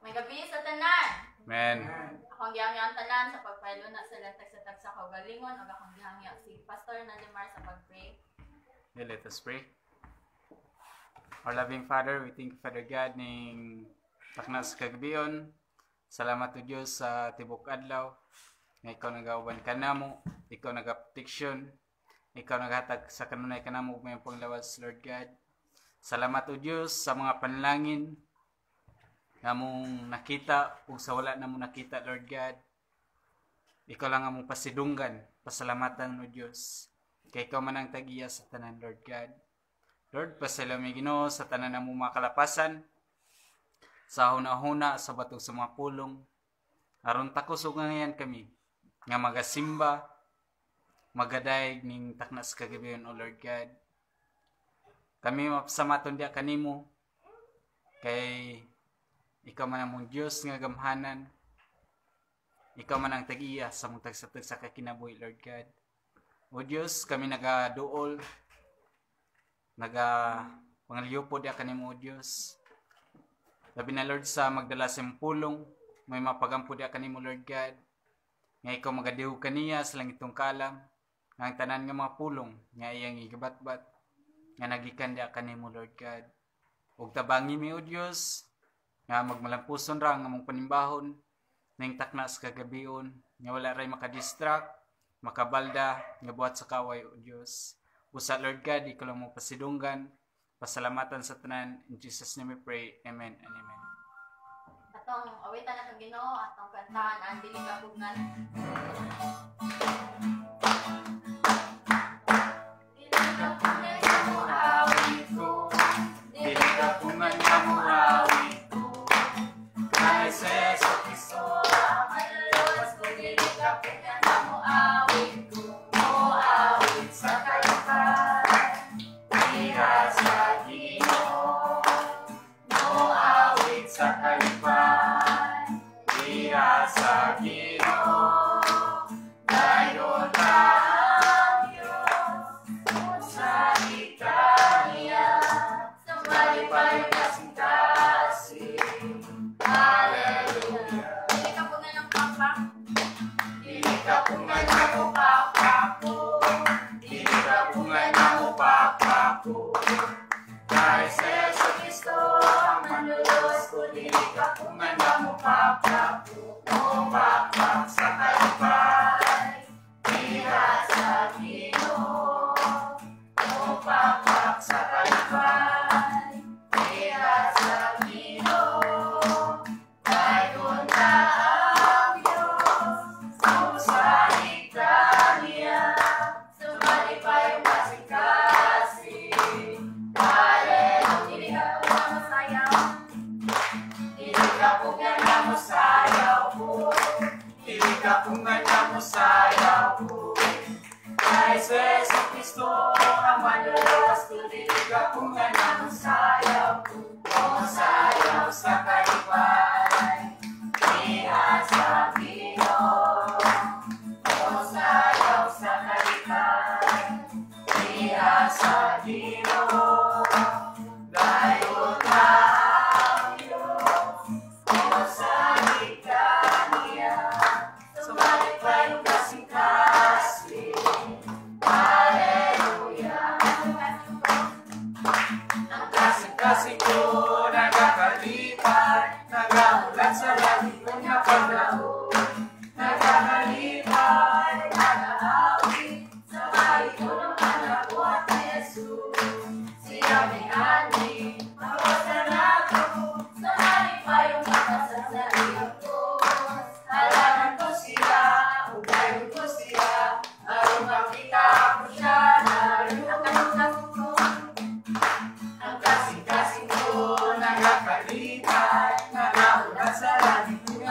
May gabi sa tanan. Amen. Akong gihangyan tanan sa pagpaylo na sa latag sa kaugalingon ug akong gihangya si Pastor Nalimar sa pagpray. Okay, let us pray. Our loving Father, we thank you, Father God, ning taknas kagabion. Salamat to Diyos sa tibok adlaw. Nga ikaw nagauban ka namo, ikaw nagaproteksyon, ikaw naghatag sa kanunay ka namo ug may panglawas, Lord God. Salamat to Diyos sa mga panalangin nga mong nakita ug sa wala na mong nakita, Lord God. Ikaw lang ang mong pasidunggan, pasalamatan mo Diyos. Kay ikaw man ang tagiya sa tanan, Lord God. Lord, pasalamat Ginoo sa tanan na mong mga kalapasan, sa huna-huna, sa batog sa mga pulong. Aron takos ug ngayon kami, nga magasimba, magadayeg ning taknas kagabion, O Lord God. Kami mapasamaton diya kanimo, kay ikaw man ang mong Diyos nga gamhanan. Ikaw man ang tag-iya sa mong tagsatag sa kakinabuhi, Lord God. O Diyos, kami nagaduol, pangaliyupod diya kanimo, O Diyos. Labi na, Lord, sa magdala sa pulong, may mapagampo diya kanimo, Lord God. Nga ikaw magadihog kaniya sa langitong kalang, nga ang tanan nga mga pulong, nga iyang igabat-bat, nga nagikan diya kanimo, Lord God. Ug tabangi mi, O Diyos, nga magmalampuson ra nga mong panimbahon ning taknas kagabion, nga wala ray makadistract, makabalda, nga buhat sa kaway, O Diyos. Usa, Lord God, ikaw lang mo pasidunggan, pasalamatan sa tanan. In Jesus' name we pray. Amen and amen. Atong awitan atong Ginoo, atong kantahan ang dili kapugngan. Dili kapugngan mo awit ko, dili kapugngan mo awit ko. Kay Jesu Kristo, manalos ko, dili kapugngan mo awit ko. Mo awit sa kalipan, diha sa Ginoo. Mo awit sa kalipan, diha sa Ginoo. Dayon ka ang Diyos, sa Italia, sa malipayong kasing-kasing. Hallelujah. Dili kapugngan ang papa, dili kapugngan ang papa ko, dili kapugngan ang papa ko. Kay Jesu Kristo, ang manulos ko, dili kapugngan ang papa ko. O papa sa kalipay, diha sa Ginoo. O papa sa kalipay, diha sa Ginoo. Dayon ka ang Diyos, sa Italia, sa malipayong kasing-kasing. Hallelujah. Dili kapugngan mo sayaw, dili kapugngan mo sayaw ko, dili kapugngan mo sayaw ko. Kay Jesu Kristo, ang manulos ko, dili kapugngan mo sayaw ko. O sayaw sa kalipay, diha sa Ginoo. O sayaw sa kalipay, diha sa Ginoo. Dayon ka ang Diyos, o sa Italia, sa malipayong kasing-kasing. Hallelujah. Ang kasing-kasing ko nagakalipay, nagaulan sa langit ng napaglaon. Nagakalipay, nagaawit, sa mahitunong anak ko at Jesus. Siya may ani, mawasan ako, sa malipayong makasasarili ko. Halaman ko siya, ugayon ko siya, aron makita ko siya, naroon ang kasing ko. Ang kasing-kasing ko, nagakalipay, nagaulan sa langit ng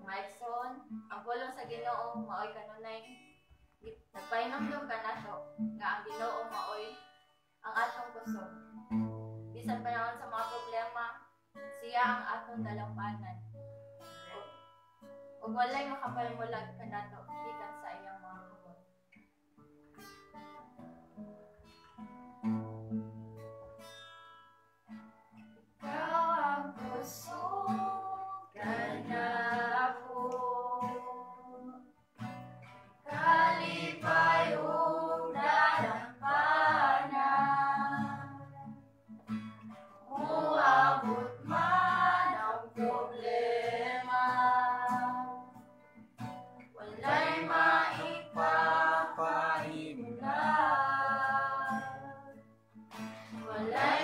Maigsoon, ang pulong sa Ginoo maoy kanunay nagpainomdom ka nato nga ang Ginoo maoy ang atong kusog. Bisan panahon sa mga problema, siya ang atong dalampanan. Ug walay makapalmulag kanato gikan sa iyang mga kabot. Ikaw ang kusog kanako, kalipay ug dalampanan, muabot man ang problema, walay maipapahimulan, walay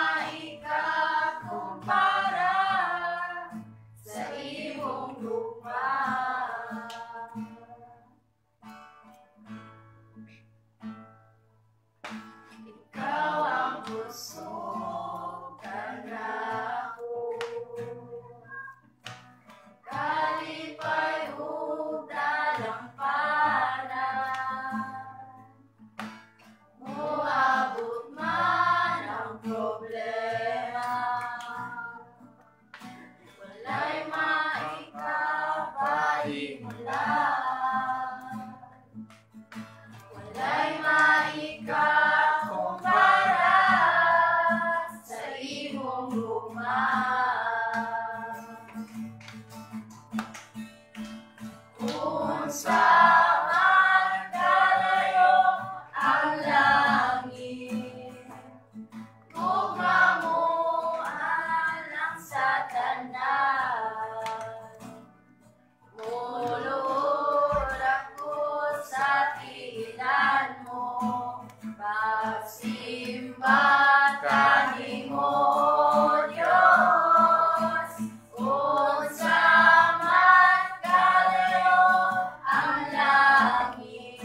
maikakumpara sa imong luma. Ikaw ang kusog kanako, kalipay ug dalampanan, muabot man ang problema, walay maikapahimulan, walay maikakumpara sa imong luma. Unsa man kalayo ang langit, gugma mo alang sa tanan, mulod ako sa tiilan mo, pagsimba kanimo Diyos. Unsa man kalayo ang langit,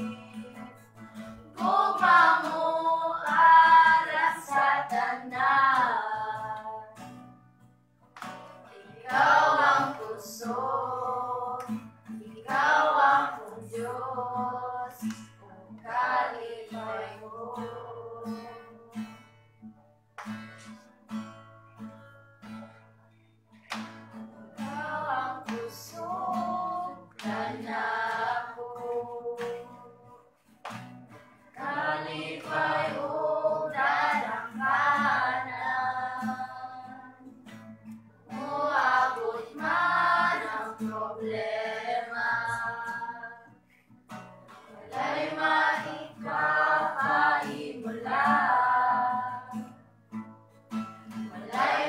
gugma mo alang sa tanan, ikaw ang kusog, ikaw ang Diyos, kung kalipay mo. Ikaw ang kusog kanako, kalipay ug dalampanan, muabot man ang problema, walay maikapahimulan, walay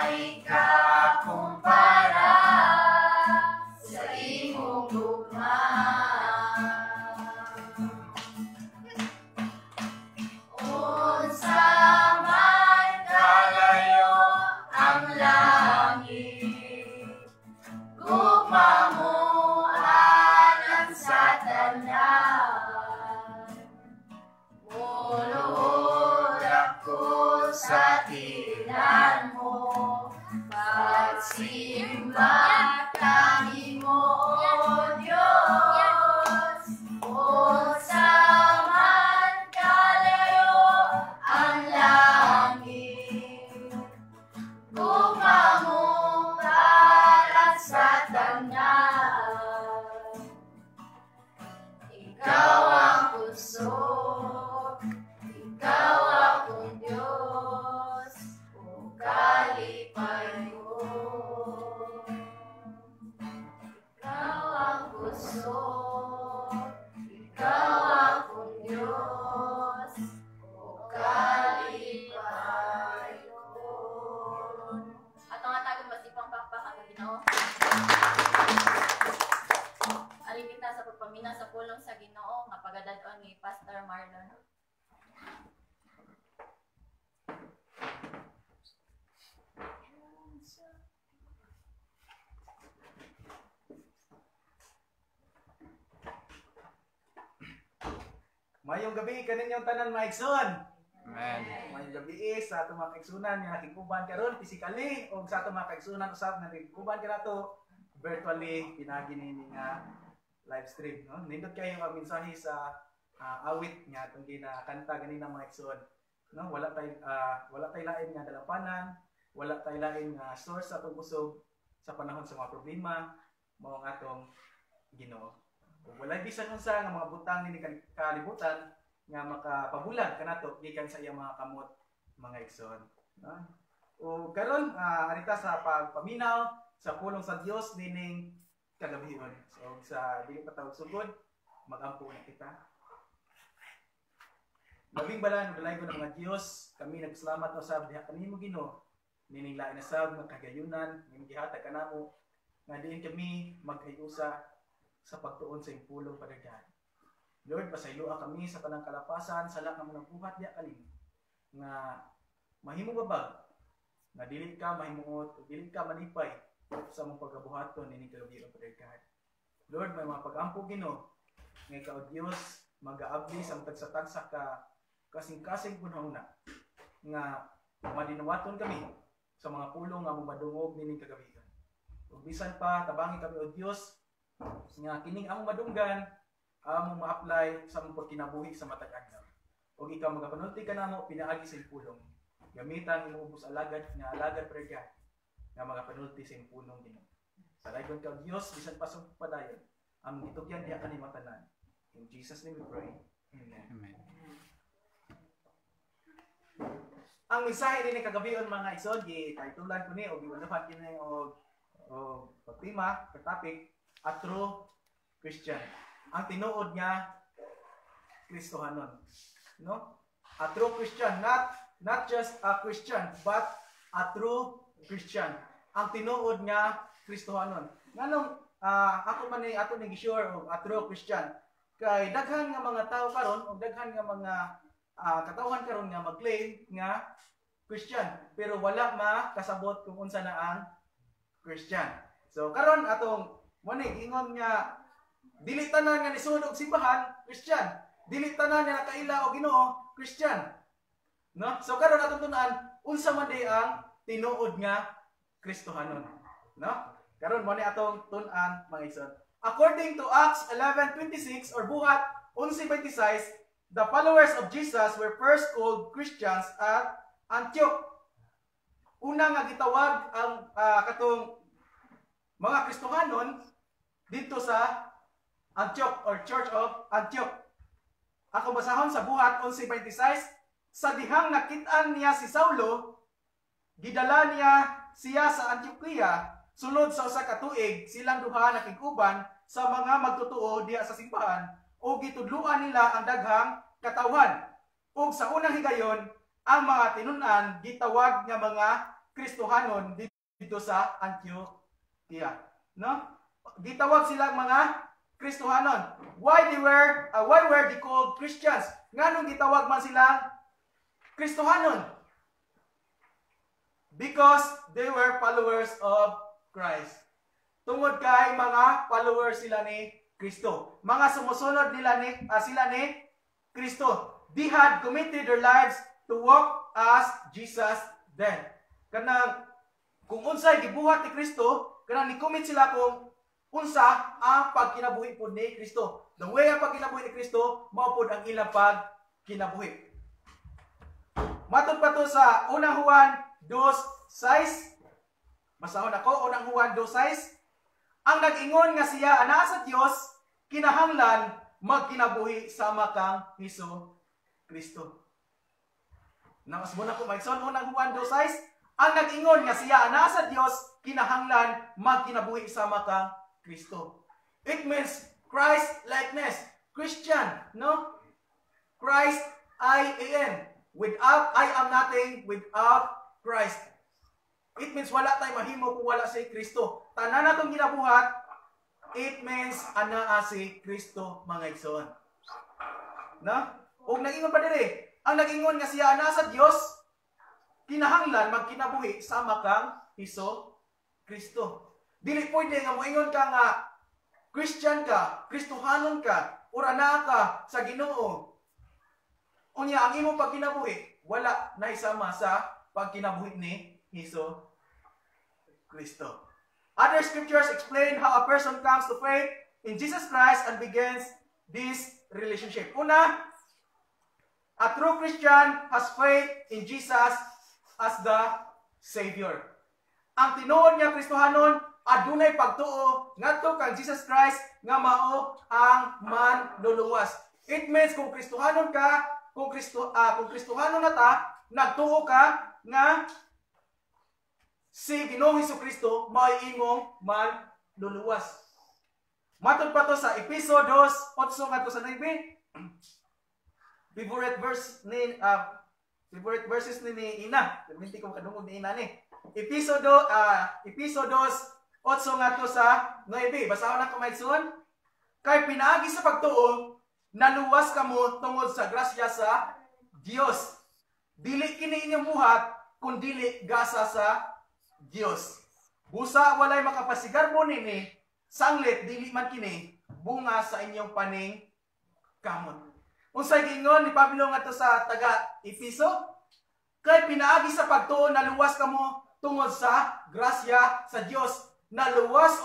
maikakumpara sa imong luma. Unsa man kalayo ang langit, gugma mo alang sa tanan, mulod ako sa tiilan mo, pagsimba kanimo Diyos. Unsa man kalayo ang langit, gugma mo alang sa tanan, ikaw ang kusog, ikaw ang Diyos, kung kalipay mo. Ikaw ang kusog, ikaw ang Diyos, kung kalipay mo. Atong atagod masipang pakpak ang Ginoo. Alimita sa pagpamina sa pulong sa Ginoo nga pagadad-on ni Pastor Marlon. Mayong gabi kaninyong tanan maigsoon. Amen. Mayong gabi sa atong mga kaigsunan nga nagkuban karon physically o sa atong mga kaigsunan usab nga nagkuban kanato virtually pinagi ni nga live stream, no? Nindot kayo ang mensahe sa awit nga itong ginakanta ganina mga igsoon, no? Wala tay lain nga dalapanan, wala tay lain nga source sa atong usog sa panahon sa mga problema mao nga atong Ginoo. Ug walay bisan unsa nga mga butang ni kalibutan nga makapabulag kanato gikan sa iyang mga kamot mga igsoon, no? O karon arita sa pagpaminaw sa pulong sa Dios nining kagabihon. So sa dili pa tawag sugod, magampo na kita. Labing balan ug layo ng mga Dios, kami nagsalamat o sa diha kanimo Ginoo. Nining lain na sab nga kagayunan ning gihatag kanamo nga diin kami magkayusa sa pagtuon sa imong pulong padaghan. Lord, pasayloa kami sa tanang kalapasan sa lahat ng mga buhat diha kanimo nga mahimo babag nga dili ka mahimuot o dili ka malipay sa mong pagkabuhaton nining kalugirong padaghan. Lord, may mga pag-ampo Ginoo nga ikaw Dios mag-aabli sa tagsa-tagsa ka kasing-kasing punahuna nga madinuwaton kami sa mga pulong nga madungog nining kagabihan. Ug bisan pa tabangi kami o Dios nga kining among madunggan among ma-apply sa among pagkinabuhi sa matag adlaw. Ug ikaw magapanulti kanamo pinaagi sa pulong. Gamitan imong ubos alagad nga alagad prega nga magapanulti sa imong pulong Ginoo. Sa dayon ka Dios bisan pa sa padayon among gitugyan diha kanimo tanan. In Jesus name we pray. Amen. Amen. Ang mensahe ni kagabion mga igsoon gitaytulan ko ni og giwalahan kini og pagtima, topic, a true Christian. Ang tinuod niya Kristohanon, no? A true Christian, not just a Christian, but a true Christian. Ang tinuod niya Kristohanon. Nganong ako man ni ato ni gi-sure og a true Christian kay daghan nga mga tao karon o daghan nga mga katawhan karon nga mag-claim nga Christian pero wala makasabot kung unsa na ang Christian. So karon atong mo ni ingon nga dili tanan nga nisud og simbahan Christian, dili tanan nga nakaila og Ginoo Christian. No? So karon atong tun-an unsa man di ang tinuod nga Kristohanon, no? Karon mo ni atong tun-an mga igsoon. According to Acts 11:26 or buhat 11:26, the followers of Jesus were first called Christians at Antioch. Una nga gitawag ang katong mga Kristohanon dito sa Antioch or Church of Antioch. Ako basahon sa buhat 11:26, sa dihang nakit-an niya si Saulo, gidala niya siya sa Antioquia. Sulod sa usa ka tuig, silang duha nakig-uban sa mga magtutuo diha sa simbahan o gitudluan nila ang daghang katawhan. Ug sa unang higayon, ang mga tinun-an gitawag nga mga Kristohanon dito sa Antioquia, no? Gitawag silang mga Kristohanon. Why were they called Christians? Nganong gitawag man silang Kristohanon? Because they were followers of Christ. Tungod kay mga followers sila ni Kristo. Mga sumusunod sila ni Kristo. They had committed their lives to walk as Jesus did. Kanang kung unsay gibuhat ni Kristo, kanang ni-commit sila kung unsa ang pagkinabuhi pod ni Kristo. The way ang pagkinabuhi ni Kristo, mao pod ang ilang pagkinabuhi. Matod pa to sa unang Juan 2:6. Basahon ako unang Juan 2:6. Ang nag-ingon nga siya anaa sa Dios, kinahanglan magkinabuhi sama kang Hesus Kristo. Namas mo na ko maigsoon unang Juan 2:6. Ang nag-ingon nga siya anaa sa Dios, kinahanglan magkinabuhi sama kang Kristo. It means Christ likeness. Christian, no? Christ I-A-N. Without, I am nothing without Christ. It means wala tayo mahimo kung wala si Kristo. Tanan natong ginabuhat, it means anaa si Kristo mga igsoon. No? Ug nag-ingon pa diri, ang nag-ingon nga siya anaa sa Dios, kinahanglan magkinabuhi sama kang Hesus Kristo. Dili pwede nga moingon ka nga Christian ka, Kristohanon ka, or anaa ka sa Ginoo. Unya ang imong pagkinabuhi wala na isama sa pagkinabuhi ni Hesus Kristo. Other scriptures explain how a person comes to faith in Jesus Christ and begins this relationship. Una, a true Christian has faith in Jesus as the Savior. Ang tinuod nga Kristohanon, adunay pagtuo ngadto kang Jesus Christ nga mao ang manluluwas. It means kung Kristohanon ka, kung Kristohanon na ta, nagtuo ka nga si Ginoong Hesukristo maay imong manluluwas. Matod pa to sa Efeso 2:8 ngadto sa 9. Favorite verses ni Ina. Perminti ko kadungog ni Ina ni. Efeso 2:8 ngadto sa 9. Basahon na ko maigsoon. Kay pinaagi sa pagtuo, naluwas kamo tungod sa grasya sa Dios. Dili kini inyong buhat kun dili gasa sa Dios. Busa walay makapasigarbo nini, sanglit dili man kini bunga sa inyong paning kamot. Unsay giingon ni Pablo ngadto sa taga Efeso? Kay pinaagi sa pagtuo naluwas kamo tungod sa grasya sa Dios. Naluwas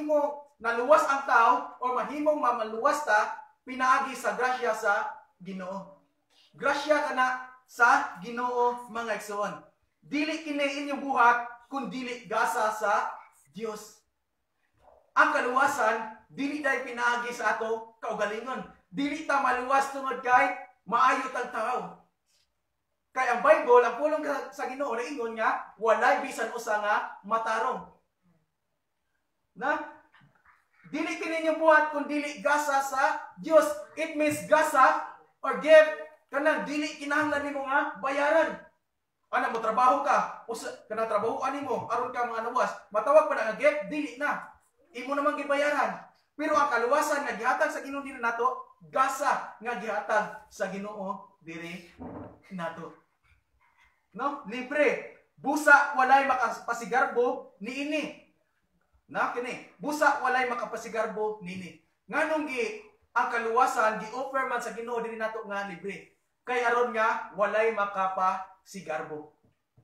ang tao or mahimong mamaluwas ta pinaagi sa grasya sa Ginoo. Grasya kana sa Ginoo mga igsoon. Dili kini inyong buhat kun dili gasa sa Dios. Ang kaluwasan dili day pinaagi sa ato kaugalingon. Dili ta maluwas tungod kay maayo tang tao. Kay ang Bible, ang pulong sa Ginoo na ingon nga walay bisan usa nga matarong. Na dili kini inyong buhat kun dili gasa sa Dios. It means gasa or give kanang dili kinahanglan nimo nga bayaran. Ana mo trabaho ka, kanang trabahoan nimo aron ka mga nawas. Matawag pa na nga gift, dili na. Imo namang gibayaran. Pero ang kaluwasan nga gihatag sa Ginoo diri nato, gasa nga gihatag sa Ginoo diri nato. No? Libre. Busa walay makapasigarbo niini. Na kini, busa walay makapasigarbo niini. Nganong ang kaluwasan gi-offer man sa Ginoo diri nato nga libre. Kay aron nga walay makapasigarbo.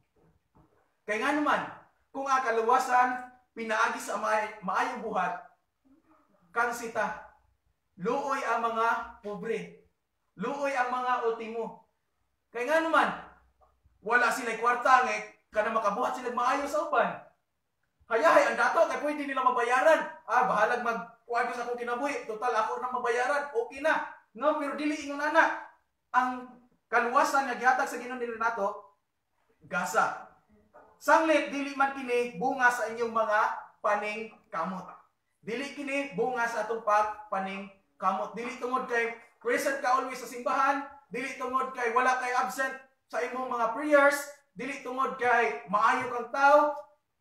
Kay nga naman, kung ang kaluwasan pinaagi sa maayong buhat, kansita, luoy ang mga pobre, luoy ang mga ultimo. Kay nga naman, wala sila'y kwarta nga kana makabuhat sila maayo sa uban. Hayahay ang dato kay pwede nila mabayaran. Bahalag magkuha sa akong kinabuhi, total ako na mabayaran, okay na. No, pero dili ingon ana. Ang kaluwasan nga gihatag sa Ginoo nila nato, gasa. Sanglit dili man kini bunga sa inyong mga paning kamot. Dili kini bunga sa atong paning kamot. Dili tungod kay present ka always sa simbahan, dili tungod kay wala kay absent sa imong mga prayers, dili tungod kay maayo kang tao,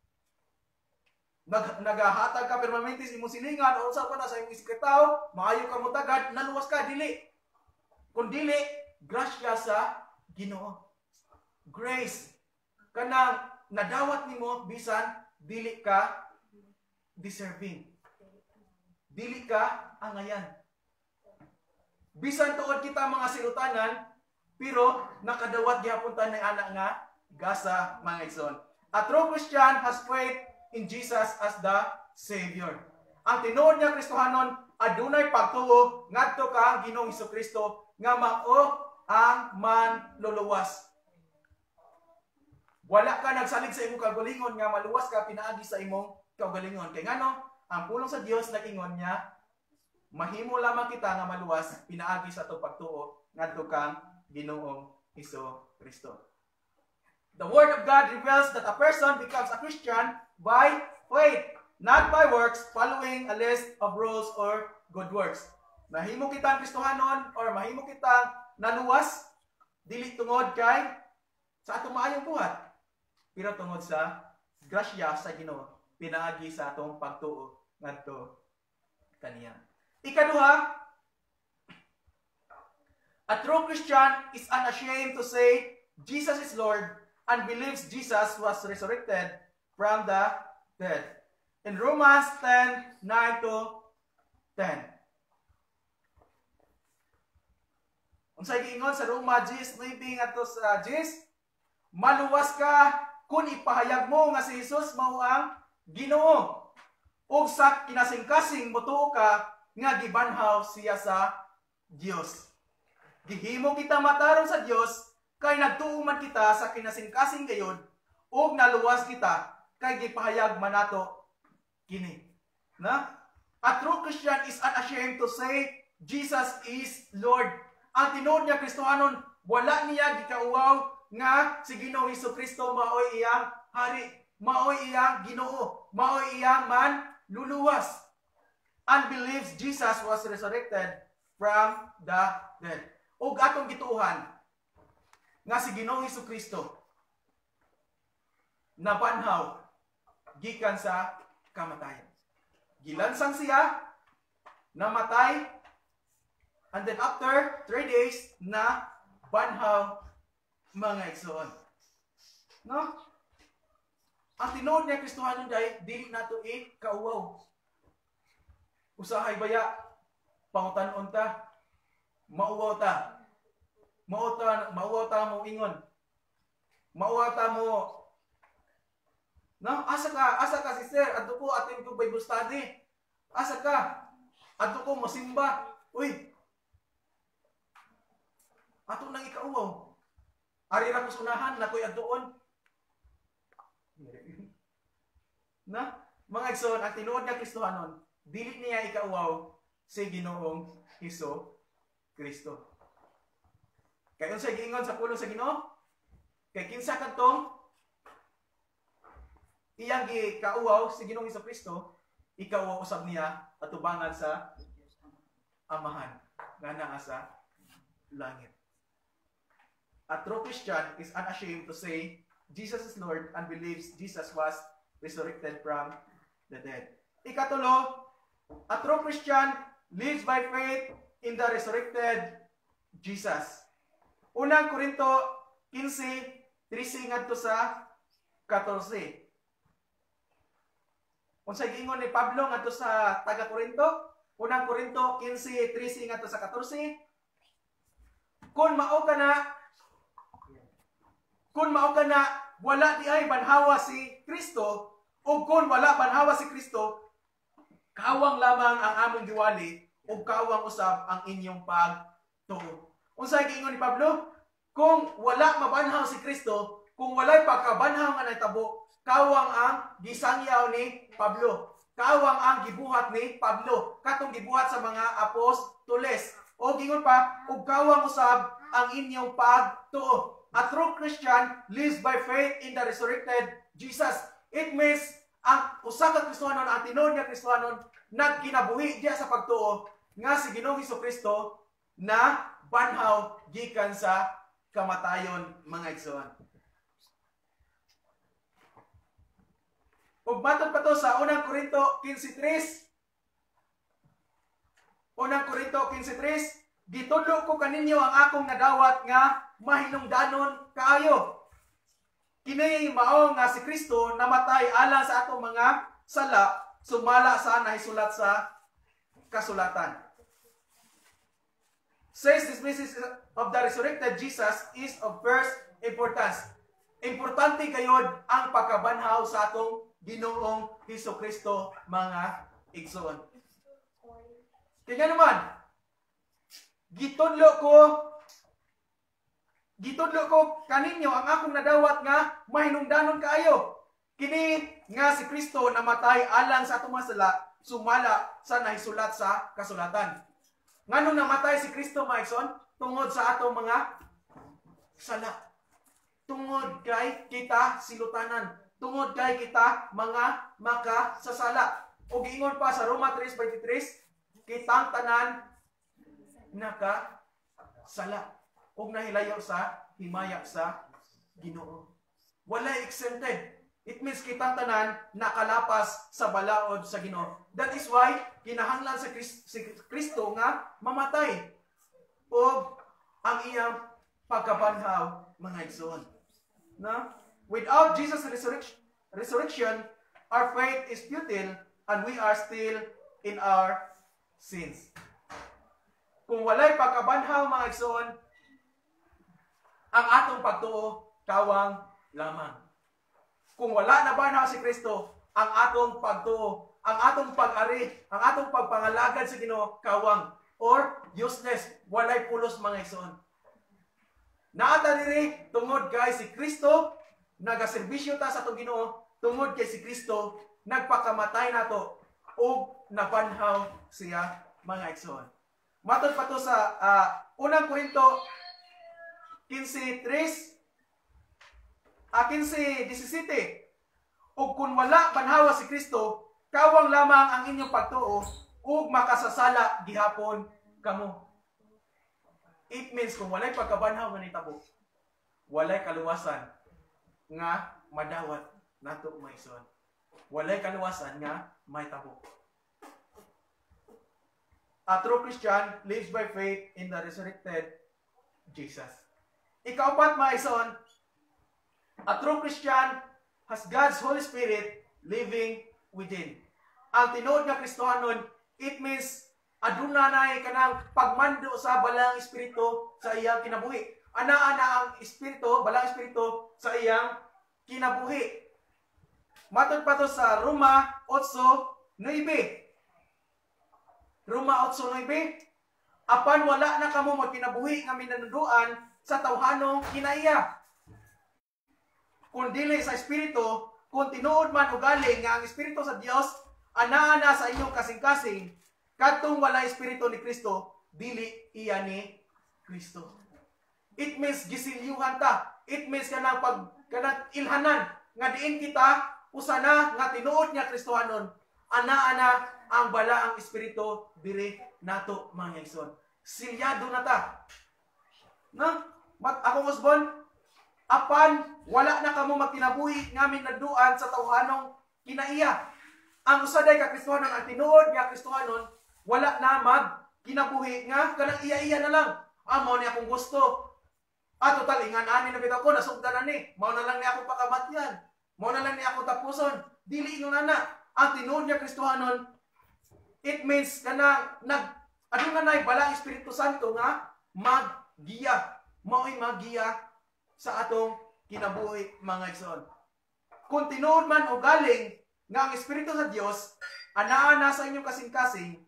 nagahatag ka permanente sa imong silingan o sa pa na sa imong sekretao, maayo ka mo tagad, naluwas ka, dili. Kung dili, grasya sa Ginoo. Grace. Kanang nadawat nimo bisan dili ka deserving. Dili ka angayan. Bisan tuod kita mga silutanan, pero nakadawat gyapon ta ng anak nga gasa mga igsoon. A true Christian has faith in Jesus as the Savior. Ang tinuod niya Kristohanon adunay pagtuo ngadto ka Ginoong Hesukristo nga mao ang manluluwas. Wala ka nagsalig sa imong kaugalingon nga maluwas ka pinaagi sa imong kaugalingon. Kay ngano, ang pulong sa Dios nagingon niya, mahimo lamang kita nga maluwas pinaagi sa atong pagtuo ngadto kang Ginoong Hesukristo. The Word of God reveals that a person becomes a Christian by faith, not by works, following a list of rules or good works. Mahimo kitang Kristohanon or mahimo kitang naluwas dili tungod kay sa atong maayong buhat, pero tungod sa grasya sa Ginoo pinaagi sa atong pagtuo ngadto kaniya. Ikaduha, a true Christian is unashamed to say Jesus is Lord and believes Jesus was resurrected from the dead. In Romans 10:9-10. Unsay giingon sa Roma 10:9 ngadto sa 10, maluwas ka kung ipahayag mo nga si Jesus mao ang Ginoo. ug sa kinasing-kasing motuo ka nga gibanhaw siya sa Dios. Gihimo kita matarong sa Dios kay nagtuo man kita sa kinasing-kasing gayud ug naluwas kita kay gipahayag manato kini. Na? A true Christian is unashamed to say Jesus is Lord. Ang tinuod niya Kristohanon, wala niya gikauwaw nga si Ginoong Hesukristo maoy iyang hari, maoy iyang Ginoo, maoy iyang man luluwas. And believes Jesus was resurrected from the dead. Ug atong gituohan nga si Ginoong Hesukristo nabanhaw gikan sa kamatayan. Gilansang siya, namatay, and then after 3 days na banhaw mga igsoon. No? Ang tinuod niya Kristohanon day dili nato kauwaw. Usahay baya pangutan-on ta, mauwaw ta. Mauwaw ta mo ingon. Mauwaw ta mo. No, asa ka sister, adto ko atin ko Bible study. Asa ka? Adto ko mosimba. Uy. Ato nang ikauwaw. Ari ra ko sunahan na koy adtuon. Na, mga igsoon, ang tinuod nga Kristohanon, dili niya ikauwaw si Ginoong Hesukristo. Kay unsay giingon sa pulong sa Ginoo? Kay kinsa kadtong iyang gikauwaw si Ginoong Hesukristo, ikauwaw usab niya atubangan sa Amahan nga naa sa langit. A true Christian is unashamed to say Jesus is Lord and believes Jesus was resurrected from the dead. Ikatulo, a true Christian lives by faith in the resurrected Jesus. Unang Korinto 15:13 ngadto sa 14. Unsay giingon ni Pablo ngadto sa taga Korinto? Unang Korinto 15:13 ngadto sa 14. Kung mao ka na wala di ay banhawa si Kristo, o kung wala banhawa si Kristo, kawang lamang ang among giwali o kawang usab ang inyong pagtuo. Unsay giingon ni Pablo? Kung wala mabanhaw si Kristo, kung walay pagkabanhaw nga nahitabo, kawang ang gisangyaw ni Pablo. Kawang ang gibuhat ni Pablo. Katong gibuhat sa mga apostoles. O gingon pa, ug kawang usab ang inyong pagtuo. A true Christian lives by faith in the resurrected Jesus. It means ang usa ka Kristohanon, ang tinuod nga Kristohanon, nagkinabuhi diya sa pagtuo nga si Ginoong Hesukristo na banhaw gikan sa kamatayon mga igsoon. Ug matod pa to sa unang Korinto 15:3. Unang Korinto 15:3, gitudlo ko kaninyo ang akong nadawat nga mahinungdanon kaayo. Kini mao nga si Kristo namatay alang sa atong mga sala, sumala sa nahisulat sa kasulatan. Says this message of the resurrected Jesus is of first importance. Importante kayod ang pagkabanhaw sa atong Ginoong Hesukristo mga igsoon. Kaya naman, gitudlo ko kaninyo ang akong nadawat nga mahinungdanon kaayo. Kini nga si Kristo namatay alang sa atong mga sala, sumala sa nahisulat sa kasulatan. Nganong namatay si Kristo mga igsoon? Tungod sa atong mga sala. Tungod kay kita silutanan. Tungod kay kita mga makasasala. O giingon pa sa Roma 3:23, kitang tanan nakasala ug nahilayo sa himaya sa Ginoo. Wala exempted. It means kitang tanan nakalapas sa balaod sa Ginoo. That is why kinahanglan sa Kristo nga mamatay ug ang iyang pagkabanhaw mga igsoon. Na? Without Jesus' resurrection, our faith is futile and we are still in our sins. Kung walay pagkabanhaw mga igsoon, ang atong pagtuo kawang lamang. Kung wala na banhaw si Kristo, ang atong pagtuo ang atong pag-ari, ang atong pagpangalagad sa Ginoo kawang or useless, walay pulos mga igsoon. Naata diri tungod kay si Kristo nagaserbisyo ta sa atong Ginoo, tungod kay si Kristo nagpakamatay nato ug nabanhaw siya mga igsoon. Matod pa to sa unang Korinto 15:3 15:17. Ug kung wala banhawa si Kristo, kawang lamang ang inyong pagtuo ug makasasala gihapon kamo. It means kung walay pagkabanhaw nga nitabo, walay kaluwasan nga madawat nato maison. Walay kaluwasan nga may tabo. A true Christian lives by faith in the resurrected Jesus. Ikaapat maison, a true Christian has God's Holy Spirit living within. Ang tinuod nga Kristohanon, it means aduna nay kanang pagmando sa balang espiritu sa iyang kinabuhi. Ana-ana ang espiritu, balang espiritu sa iyang kinabuhi. Matod pa to sa Roma 8:9. Roma 8:9. Apan wala na kamo magkinabuhi nga minanunduan sa tawhanong kinaiya. Kung dili sa espiritu, kung tinuod man o galing nga ang espiritu sa Dios ana-ana sa inyong kasing-kasing, kadtong wala espiritu ni Kristo, dili iya ni Kristo. It means gisilyuhan ta. It means kanang ilhanan nga diin kita usana nga tinuod nga Kristohanon, ana-ana ang bala ang espiritu diri nato mga igsoon. Silyado na ta. No? Akong husband, apan wala na kamo magkinabuhi nga minadduan sa tawhanong kinaiya. Ang usaday ka Kristohanon, ang tinuod nga Kristohanon, wala na magkinabuhi nga kanang iya-iya na lang. Mao ni akong gusto. Total ingan ani na bitaw ko nasugdan na ni. Mao na lang ni akong pakamatyan. Mao na lang ni akong tapuson. Dili ingon ana. Ang tinuod nga Kristohanon, it means kana adun nga nay balang Espiritu Santo nga maggiya. Mao'y maggiya sa atong kinabuhi mga igsoon. Kung tinuod man o galing nga ang Espiritu sa Dios ana-ana sa inyong kasing-kasing,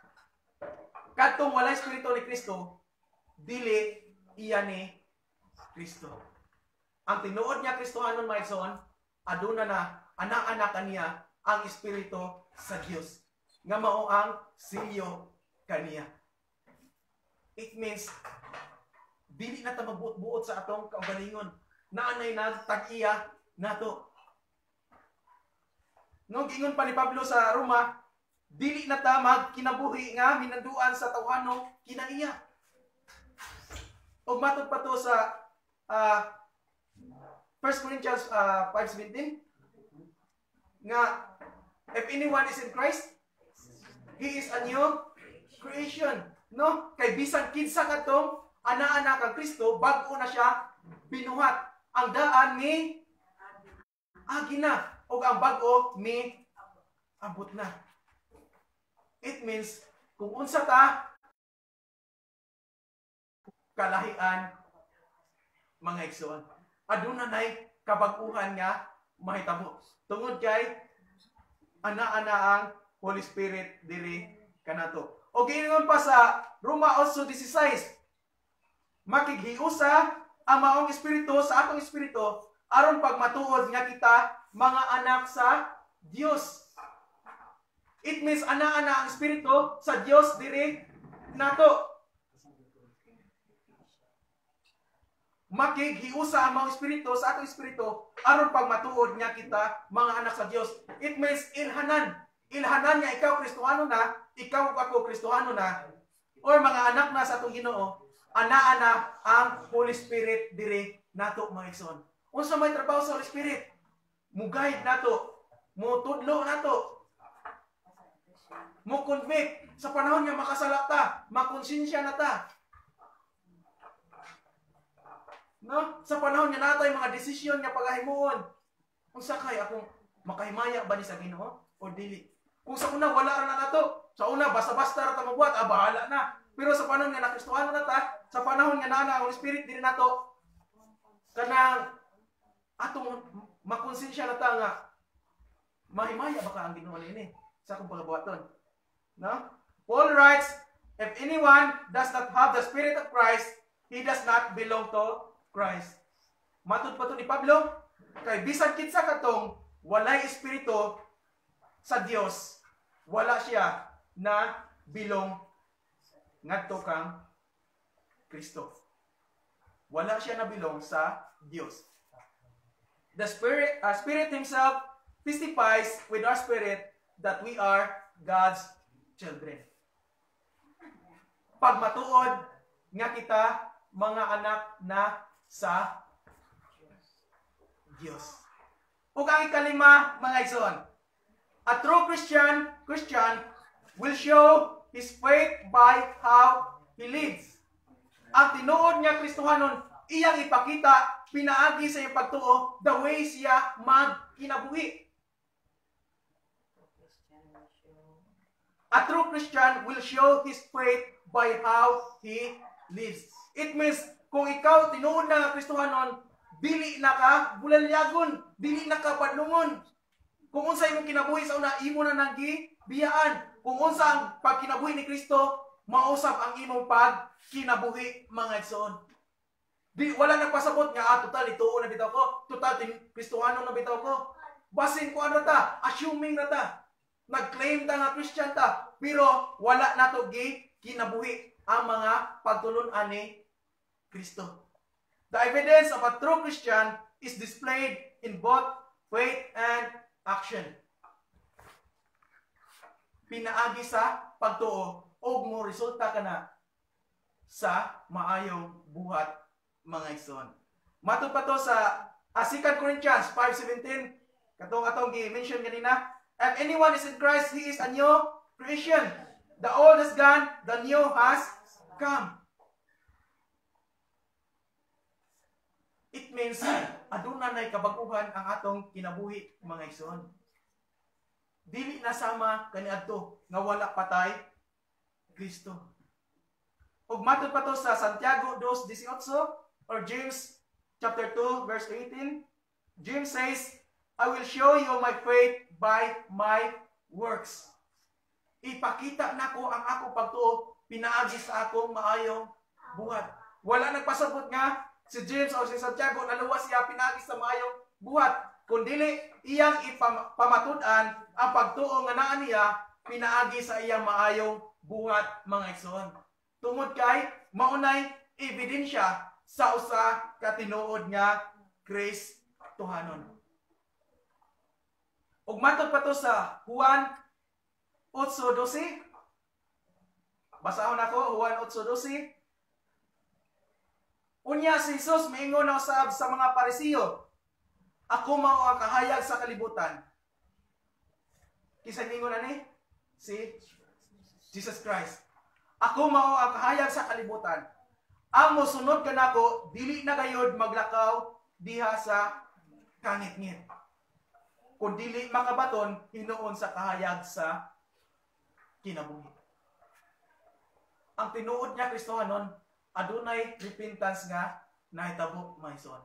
kadtong wala Espiritu ni Kristo, dili iya ni Kristo. Ang tinuod niya Kristohanon mga igsoon, aduna na ana-ana kaniya ang Espiritu sa Dios nga mao ang silyo kaniya. It means dili na ta magbuot-buot sa atong kaugalingon. Naanay nagtag-iya nato. Nung gingon pa ni Pablo sa Roma, dili na ta magkinabuhi nga minanduan sa tawhanong kinaiya. Og matod pa to sa 1 Corinthians 5:17 nga if anyone is in Christ, he is a new creation. No? Kay bisan kinsa katong ana-ana kang Kristo, bag-o na siya binuhat. Ang daan mi agi na ug ang bag-o mi abot na. It means kung unsa ta kalahian mga igsoon, aduna nay kabag-uhan nga mahitabo. Tungod kay ana-ana ang Holy Spirit diri kanato. O giingon pa sa Roma 8:16, makighiusa ang maong espiritu sa atong espiritu aron pagmatuod nga kita mga anak sa Dios. It means ana-ana ang espiritu sa Dios diri nato. Makighiusa ang maong espiritu sa atong espiritu aron pagmatuod nga kita mga anak sa Dios. It means ilhanan. Ilhanan nga ikaw Kristohano na, ikaw ug ako Kristohano na, or mga anak na sa atong Ginoo, ana-ana ang Holy Spirit diri nato mga igsoon. Unsa may trabaho sa Holy Spirit? Mugayad nato, mutudlo nato, mo convict sa panahon nga makasala ta, makonsensya na ta. No? Sa panahon nga natay mga desisyon nga pagahimuon. Unsa kay akong makahimaya ba ni sa Ginoo o dili? Kung sa una wala ra na nato, sa una basta-basta ra ta mabuhat, bahala na. Pero sa panahon nga nakristohano na ta, sa panahon nga naa ang Holy Spirit diri nato, kanang atong makonsensya na ta nga mahimaya ba ka ang Ginoo ini? sa akong pagabuhaton. No? Paul writes, if anyone does not have the Spirit of Christ, he does not belong to Christ. Matud pa to ni Pablo, kay bisan kitsa katong walay espiritu sa Dios, wala siya na bilong ngadto kang Kristo. Wala siya na bilong sa Dios. The Spirit himself testifies with our spirit that we are God's children. Pag matuod nga kita mga anak na sa Dios. Ug ang ikalima, mga igsoon, a true Christian will show his faith by how he lives. Ang tinuod nga Kristohanon, iyang ipakita, pinaagi sa iyang pagtuo, the way siya magkinabuhi. A true Christian will show his faith by how he lives. It means, kung ikaw tinuod na nga Kristohanon, dili na ka bulalyagon, dili na ka padlungon. Kung unsa imong kinabuhi sa una, imo na nang gibiyaan. Kung unsa ang pagkinabuhi ni Kristo, mausab ang imong pagkinabuhi, mga igsoon. Di wala nagpasabot nga total ituo na bitaw ko, total Kristohano na bitaw ko. Basin ko ano ta, assuming na ta. Nag-claim ta nga Christian ta, pero wala na to kinabuhi ang mga pagtulon ani Kristo. The evidence of a true Christian is displayed in both faith and action. Pinaagi sa pagtuo o mo resulta ka na sa maayong buhat, mga igsoon. Matod pa to sa 2 Corinthians 5:17, atong gi-mention kanina, if anyone is in Christ, he is a new creation. The old is gone, the new has come. It means, aduna na'y kabaguhan ang atong kinabuhi, mga igsoon. Dili na sama kaniadto nga wala patay Kristo. Ug matod pa to sa Santiago 2:18 or James chapter 2 verse 18. James says, I will show you my faith by my works. Ipakita nako ang akong pagtuo pinaagi sa akong maayong buhat. Wala nagpasabot nga si James o si Santiago naluwas siya pinaagi sa maayong buhat, kundili iyang ipamatud-an ang pagtuo nga naa niya pinaagi sa iyang maayong buhat, mga igsoon. Tungod kay maunay ebidensya sa usa ka tinuod nga Kristohanon. Ug matod pa to sa Juan 8:12. Basahon ako Juan 8:12. Unya si Jesus miingon na usab sa mga Parisiyo, ako mao ang kahayag sa kalibutan. Kisa miingon ani? Si Jesus Christ. Ako mao ang kahayag sa kalibutan. Ang mosunod kanako dili na gayud maglakaw diha sa kangit-ngit. Kung dili makabaton hinuon sa kahayag sa kinabuhi. Ang tinuod niya Kristohanon, adunay repentance nga nahitabo, mga igsoon.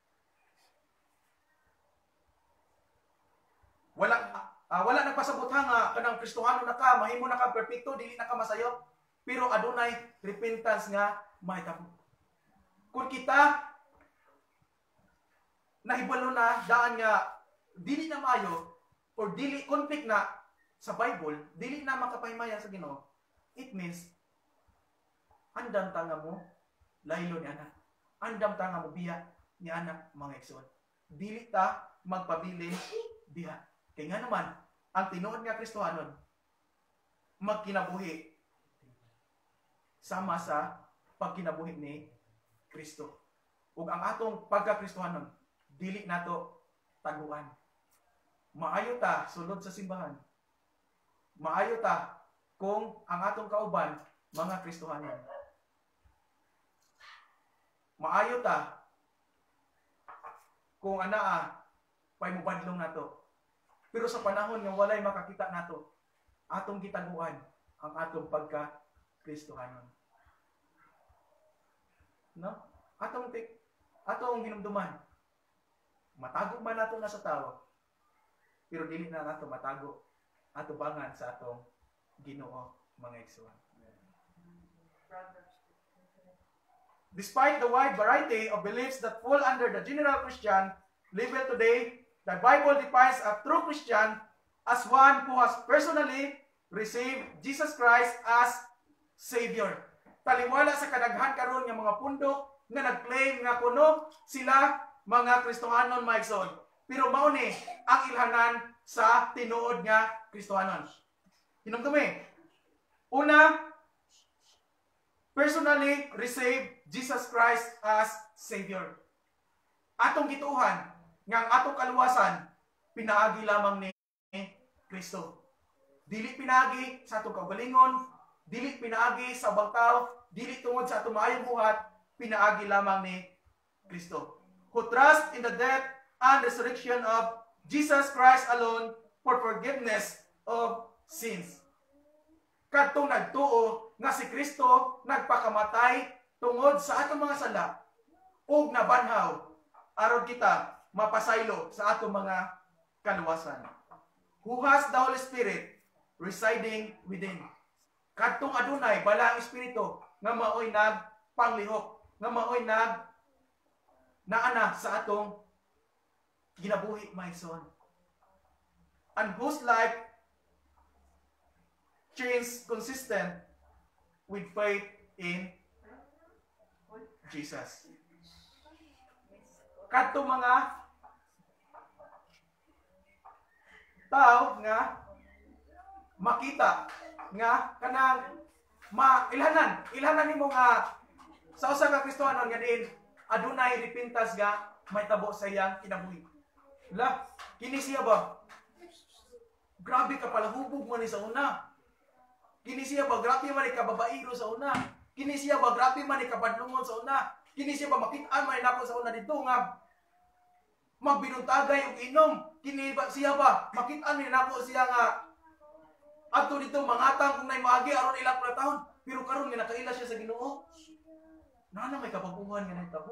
Wala nagpasabot nga kanang Kristohano na ka, mahimo na ka perpekto, dili na ka masayop, pero adunay repentance nga mahitabo. Kung kita nahibalo na daan nga dili na maayo or dili conflict na sa Bible, dili na makapahimayan sa Ginoo, it means andam ta nga mo laylo ni anak. Andam ta nga mo biya ni anak, mga igsoon. Dili ta magpabilin diha. Kay nga naman ang tinuod nga Kristohanon magkinabuhi sama sa pagkinabuhi ni Kristo. Ug ang atong pagka-Kristohanon dili nato taguan. Maayo ta sulod sa simbahan. Maayo ta kung ang atong kauban mga Kristohanon. Maayo ta kung anaa pay mubadlong nato. Pero sa panahon nga walay makakita nato, atong gitaguan ang atong pagka-Kristohanon. No? Atong hinumduman. Matago man nato na sa tao, pero dili na nato matago atubangan sa atong Ginoo mga igsoon. Despite the wide variety of beliefs that fall under the general Christian label today, the Bible defines a true Christian as one who has personally received Jesus Christ as Savior. Taliwala sa kadaghan karon nga mga pundok nga nag-claim nga kuno sila mga Kristohanon mga igsoon. Pero mao ni ang ilhanan sa tinuod nga Kristohanon. Hinumdumi. Una, personally receive Jesus Christ as Savior. Atong gituhan nga ang atong kaluwasan pinaagi lamang ni Kristo. Dili pinaagi sa atong kaugalingon, dili pinaagi sa ubang tao, dili tungod sa atong maayong buhat, pinaagi lamang ni Kristo. Who trust in the death and resurrection of Jesus Christ alone for forgiveness of sins. Kadtong nagtuo nga si Kristo nagpakamatay tungod sa atong mga sala ug nabanhaw aron kita mapasaylo sa atong mga kaluwasan. Who has the Holy Spirit residing within. Kadtong adunay bala ang espiritu nga maoy nagpanglihok, nga maoy naana sa atong ginabuhi my son. And whose life change consistent with faith in Jesus. Kadtong mga tao nga makita nga kanang ilhanan nimo nga sa usa ka Kristohanon nga diin adunay repentance nga may tabo sa iyang kinabuhi. La, kini siya ba? Grabe ka pala hubog man ni sa una. Kini siya ba grabe man ni kababairo sa una. Kini siya ba grabe man ni kabadlungon sa una. Kini siya ba makit-an man nako sa una dito nga magbinuntagay og inom. Kini ba siya ba makit-an man nako siya nga adto dito mangatang kung nay maagi aron ilang pula taon. Pero karon nga nakaila siya sa Ginoo. Nana may kababuhan nga nahitabo.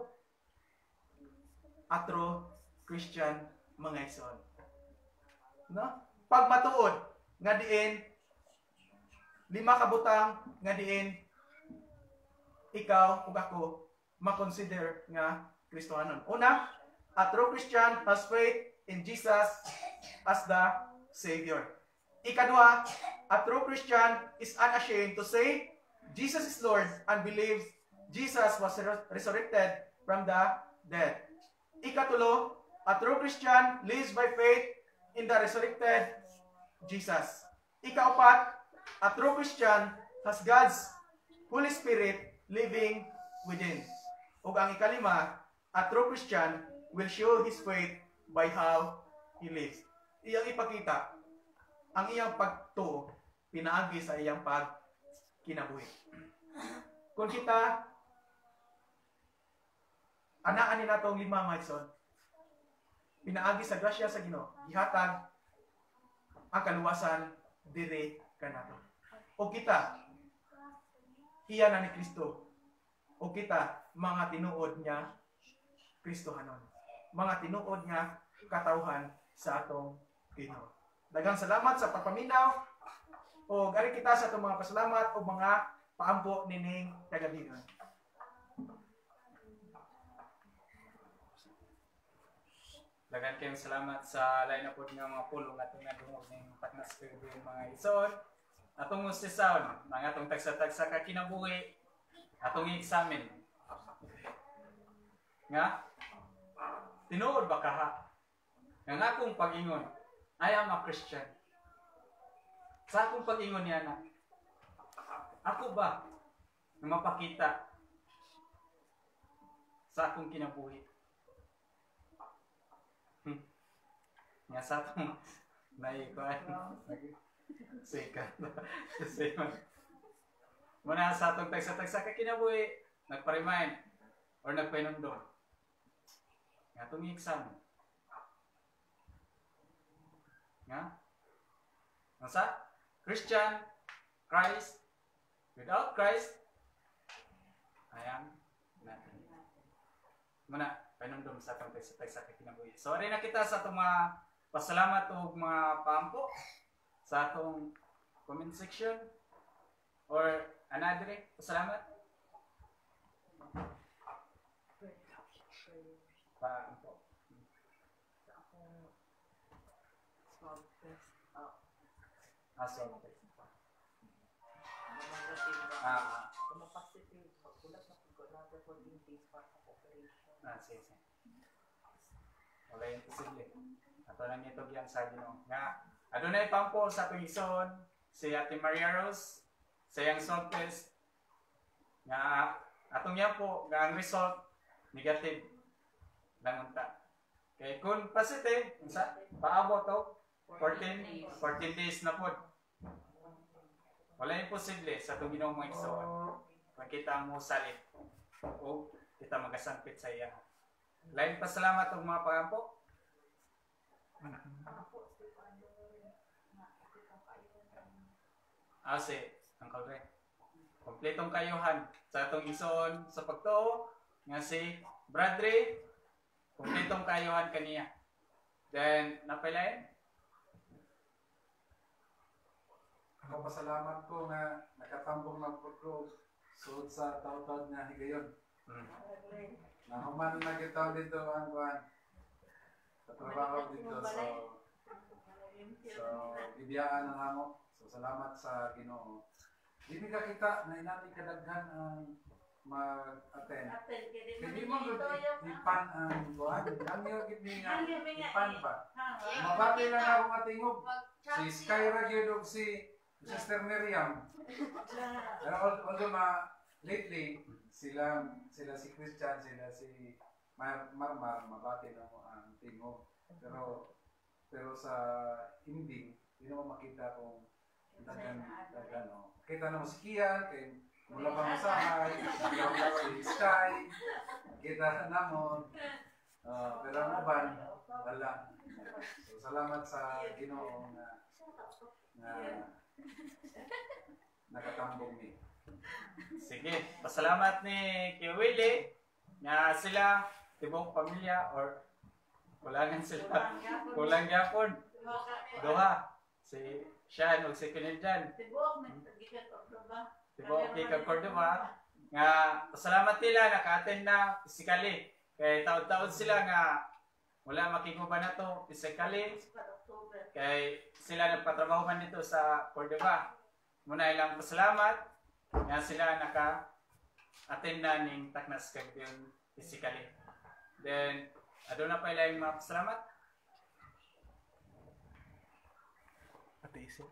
Atro Christian mga igsoon. No? Pag matuod nga diin 5 kabutang nga diin ikaw ug ako ma-consider nga Kristohanon. Una, a true Christian has faith in Jesus as the Savior. Ikadua, a true Christian is unashamed to say Jesus is Lord and believes Jesus was resurrected from the dead. Ikatulo, a true Christian lives by faith in the resurrected Jesus. Ikaapat, a true Christian has God's Holy Spirit living within. Ug ang ikalima, a true Christian will show his faith by how he lives. Iyang ipakita ang iyang pagtuo pinaagi sa iyang pagkinabuhi. Kung kita anaan ni natong 5 mga igsoon, pinaagi sa grasya sa Ginoo, gihatag ang kaluwasan dire kanato. O kita iya na ni Kristo. O kita mga tinuod niya Kristohanon. Mga tinuod nga katawhan sa atong Ginoo. Daghang salamat sa pagpaminaw o ari kita sa atong mga pasalamat o mga paampo nining kagabigon. Dagan kayong salamat sa lain na po nga mga pulong atong nadungog ng Taknas Kagabigon mga igsoon. Atong mustisaon, mga atong tagsa-tagsa ka kinabuhi, atong i-examine. Nga? Tinuod ba kaha? Nga akong pag-ingon, I am a Christian. Sa akong pag-ingon niya na, ako ba na mapakita sa akong kinabuhi? Nga sa itong naikuan. Sikat. Muna sa itong tagsa-tagsa ka kinabuhi, nagpa-remind or nagpa-inundong. Nga itong i-exam. Nga? Nga Christian, Christ, without Christ, I am nothing. Muna, painundong sa itong tagsa-tagsa ka kinabuhi. So, rin na kita sa itong mga pasalamat o mga paampo sa atong comment section or another. Salamat. Paampo. Swab test. Sige. Wala yung posible. Ato lang ito yang sa Ginoo. Nga, adunay pampo sa pagison si Ate Maria Rose sa iyang swab test. Nga, atong yan po, nga ang result, negative. Langunta. Kaya kung positive, paabot to, 14 days na po. Wala yung posible sa itong Ginoong mga igsoon. Kung kita mo salit o kita magasampit sa iya. Lain pasalamat ang mga pagampo. Si Uncle Ray. Kompletong kayuhan sa itong igsoon sa pagtuo nga si Bradley. Kompletong kayuhan kaniya. Then, napailayan? Ako pasalamat ko nga nakatambong ng pagko suot sa taw-taw nga higayon. Nahuman na kita dito ang kuhan. Sa trabaho dito. So ibiyaan na namo. So salamat sa Ginoo. Dili ka kita na inati kadaghan ang mag-attend. Hindi mo ipan ang kuhan. Ang yung ipan pa. Mabati lang ako matingog. Si Skyra yun si Sister Miriam. Pero although lately, sila si Christian, sila si Marmar, mabati na mo ang tingog. Pero sa hindi mo makita kung no. Kita na mo si Kian, kay mula pa mo sa hay, si Sky, kita na mo. Pero ang uban, wala. So salamat sa Ginoo na nakatambong ni. Sige, pasalamat ni Kuya Willie nga sila tibok pamilya or kulangan sila. Kulang gyapon. Duha. Si Sean ug si Kiniljan. Tibok kay Cordoba nga pasalamat nila naka-attend na physically. Kay taud-taud sila nga wala makiguban na to physically. Kay sila nagpatrabaho man dito sa Cordoba. Muna ilang pasalamat nga sila naka-attend na ning Taknas Kagbion physically. Then, aduna pa ilang mga pasalamat. Ate Isel.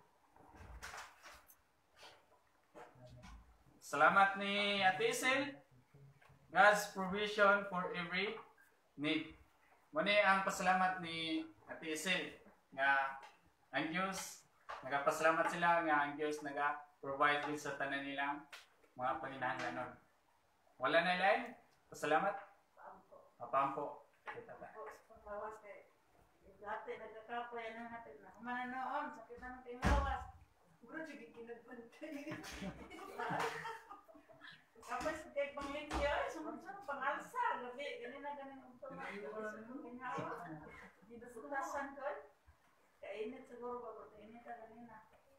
Salamat ni Ate Isel. God's provision for every need. Muna ang pasalamat ni Ate Isel nga ang Diyos, nagapasalamat sila nga ang Diyos naga-provide din sa tanan nilang mga panginahanglanon. Wala na ilan? Pasalamat? Mapampo. Dati nagkakapoy na natin na mananoon sa kitang timawas. Bro, sige kinagpantay. Tapos kay panglityo, sumunod pangalsa, gabi, ganina ang tuwa. Didasutasan ko. Kainit siguro ba? Kainit na ganina.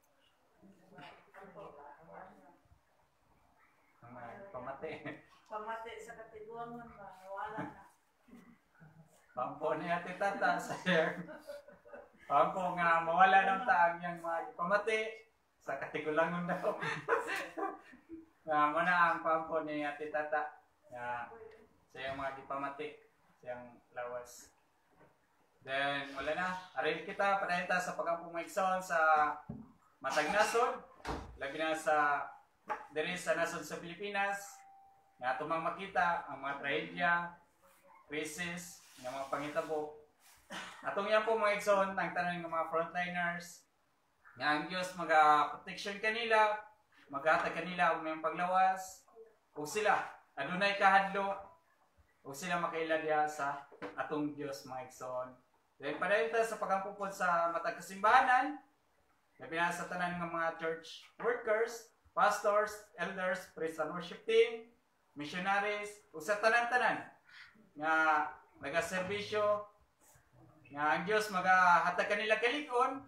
Pamati. Pamati sa katiguangon ba? Wala na. Pampo ni Ate Tata sa share. Pampo nga mawala ng taang yung mga pamati sa katigulangon daw. Nga muna ang pampo ni Ate Tata. Nga sa yung mga gipamati. Sa yung lawas. Then wala na. Arin kita padayta sa pagampong maigsoon sa matag nasod. Lagi na sa diri sa nasod sa Pilipinas. Nga tumang makita ang mga trahedya, crisis, ng mga pangitabo. Atong yan po mga igsoon, ang tanong ng mga frontliners, nga ang Diyos mag-protection kanila, mag-atag kanila o may paglawas, o sila, adunay kahadlo, o sila makailadya sa atong Diyos mga igsoon. Then padayta sa pagampupod sa matag kasimbahanan, labi na sa tanan ng mga church workers, pastors, elders, praise and worship team, missionaries, o sa tanan-tanan nga nagaserbisyo nga ang Dios magahatag kanila kalikon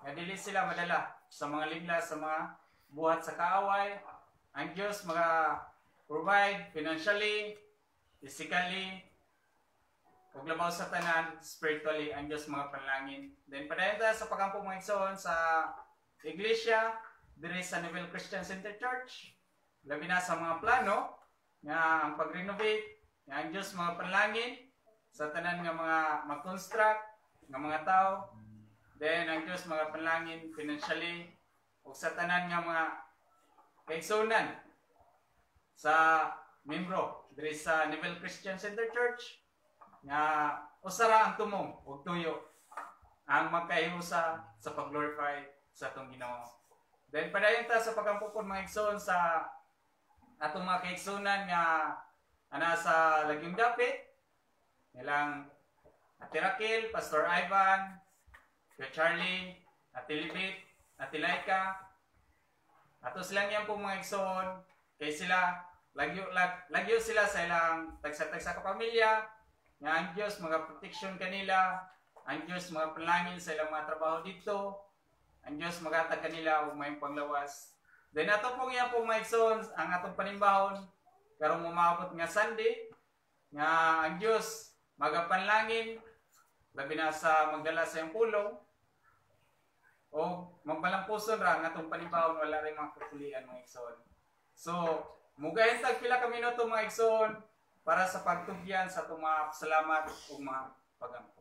nga dili sila madala sa mga ligla, sa mga buhat sa kaaway. Ang Diyos provide financially, physically, ug labaw sa tanan, spiritually, ang Diyos mga panalangin. Then padayon ta sa pagampo mga igsoon sa iglesia diri sa Neville Christian Center Church. Labi na sa mga plano nga ang pag-renovate, nga ang Diyos mga panalangin sa tanan nga mga mag-construct nga mga tao. Then ang Diyos mga panalangin financially ug sa tanan nga mga kaigsunan sa membro diri sa Neville Christian Center Church nga usara ang tumong ug tuyo ang magkahiusa sa pag-glorify sa atong Ginoo. Then padayon ta sa pagampukon mga igsoon sa atong mga kaigsunan nga ana sa Lagyong Dapit, nilang Ate Raquel, Pastor Ivan, Kuya Charlie, Ate Libit, Ate Laika. Ato silang yan po mga igsoon kay sila lagyo sila sa ilang tagsa-tagsa ka pamilya nga ang Diyos mga protection kanila, ang Diyos mga panalangin sa ilang mga trabaho dito, ang Diyos magatag kanila og may panglawas. Then ato pong yan po mga igsoon ang atong panimbahon karong umabot nga Sunday nga ang Diyos magapanlangin labi na sa magdala sa iyong pulong o magbalampuson ra nga atong panimbahon wala ring mga kapulian mga igsoon. So mugahin tag pila ka minuto mga igsoon para sa pagtugyan sa atong mga salamat ug mga pagampo.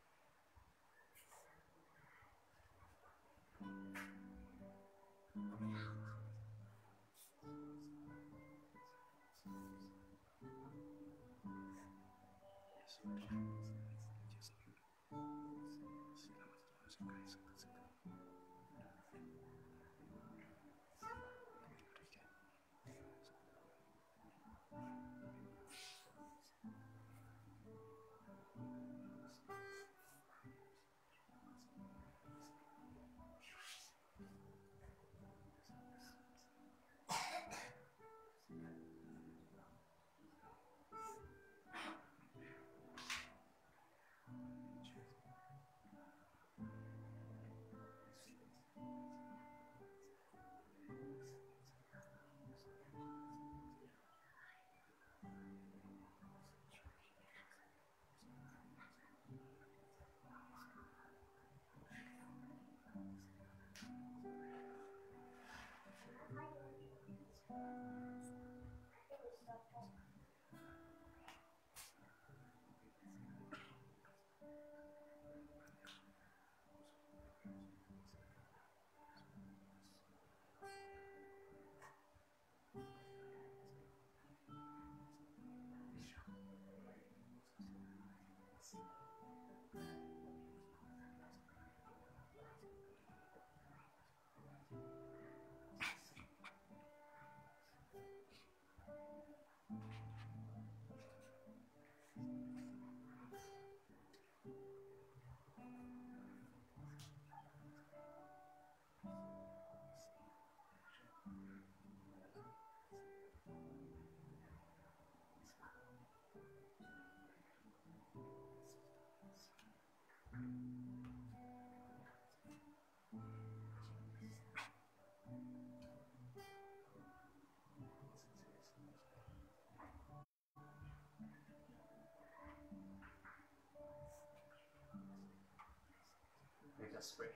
Let us pray.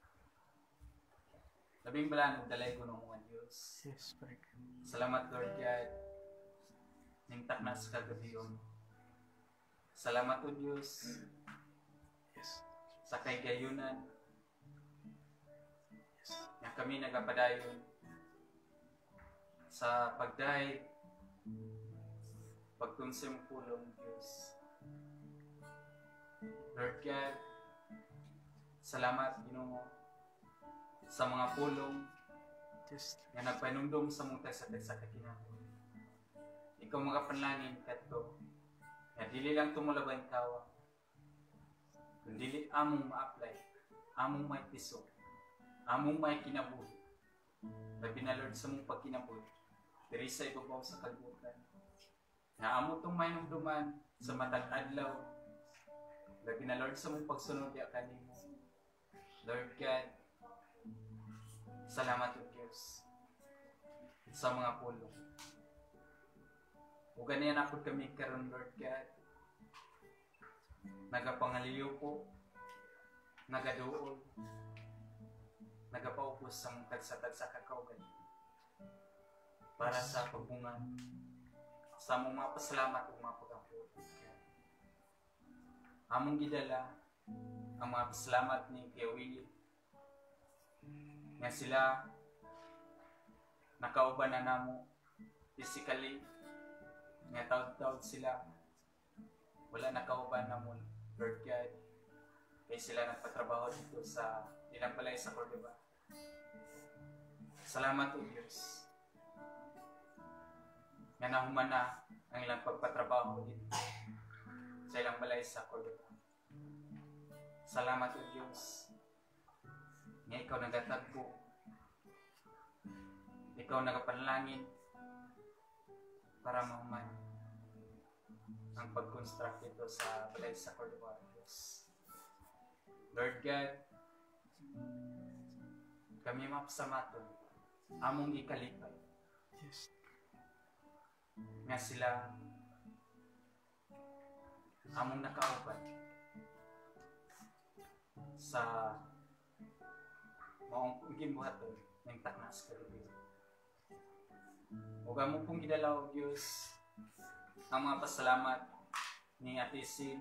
Labing balaan ug dalay ko ng mga Diyos. Yes, pray. Salamat Lord God. Ningtak na sa kagabiyon. Salamat o Diyos. Yes. Sa kaygayunan. Yes. Nga kami nagapadayon sa pagdahay pagkonsume pulong Diyos. Lord God, salamat Ginoo sa mga pulong Yes. nga nagpanumdum sa mong tagsa-tagsa ka kinahanglan. Ikaw mga panlangin kadto nga dili lang tumulabay tawa kundi among ma-apply, among may piso, among may kinabuhi. Labi na Lord sa mong pagkinabuhi diri sa ibabaw sa kalibutan nga amo tong may numduman sa matag adlaw. Labi na Lord sa mong pagsunod ya kanimo Lord God, Salamat o Diyos sa mga pulong. Ug ganiyan ako kami karon Lord God. Nagapangaliyo po, nagaduol, nagapaupos sa mong tagsa-tagsa kakaugan para sa pagbungan sa mong mga pasalamat ug mga pagkampo. Among gidala ang mga pasalamat ni Kuya Willie nga sila nakauban na namo physically, nga taud-taud sila wala nakauban na mo Lord God, kaya sila nagpatrabaho dito sa ilang balay sa Cordova. Salamat o Diyos nga nahuman na ang ilang pagpatrabaho dito sa ilang balay sa Cordova. Salamat o Diyos nga ikaw nagatagpo, ikaw nagapanalangin para mahuman ang pag-construct dito sa balay sa Cordova, Diyos. Lord God, kami mapasamaton among ikalipay. Yes. Nga sila among nakauban sa maong gimbuhaton ng taknas kagabi. Ug among pong gidala o Diyos ang mga pasalamat ni Ate Sin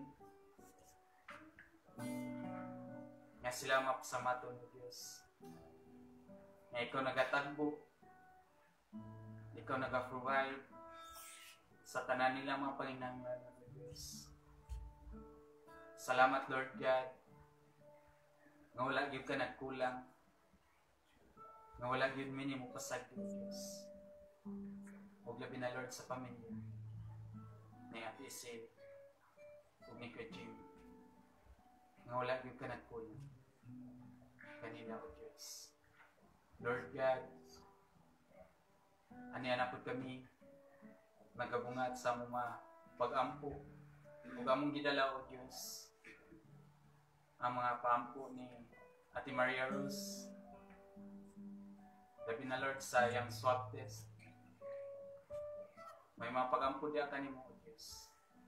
nga sila mapasamaton o Diyos. Nga ikaw nagatagbo, ikaw nag-provide sa tanan nila mga panginahanglan o Diyos. Salamat Lord God nga wala gyud ka nagkulang, nga wala gyud minimo pasag o Diyos. Ug labi na Lord sa pamilya ni Ate Sin ug ni Kuya Jim nga wala gyud ka nagkulang kanila o Diyos. Lord God, aniyan na po kami nagabungat sa mga pag-ampo ug among gidala o Diyos ang mga paampo ni Ate Maria Rose. Labi na Lord sa iyang swab test. May mga pag-ampo diya kanimo o Diyos.